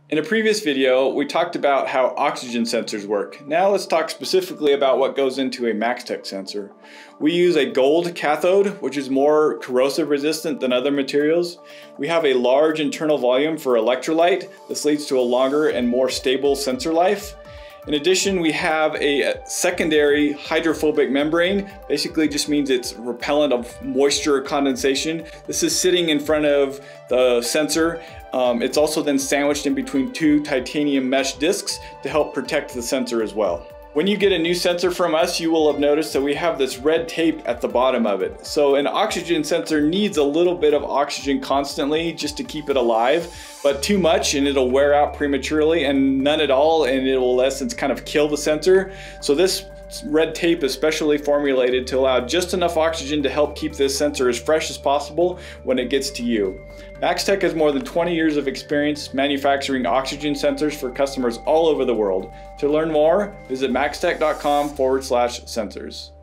In a previous video, we talked about how oxygen sensors work. Now let's talk specifically about what goes into a Maxtec sensor. We use a gold cathode, which is more corrosive resistant than other materials. We have a large internal volume for electrolyte. This leads to a longer and more stable sensor life. In addition, we have a secondary hydrophobic membrane. Basically just means it's repellent of moisture or condensation. This is sitting in front of the sensor. It's also then sandwiched in between two titanium mesh discs to help protect the sensor as well. When you get a new sensor from us, you will have noticed that we have this red tape at the bottom of it. So an oxygen sensor needs a little bit of oxygen constantly just to keep it alive, but too much and it'll wear out prematurely, and none at all and it will in essence kind of kill the sensor. So this red tape is specially formulated to allow just enough oxygen to help keep this sensor as fresh as possible when it gets to you. Maxtec has more than 20 years of experience manufacturing oxygen sensors for customers all over the world. To learn more, visit maxtec.com/sensors.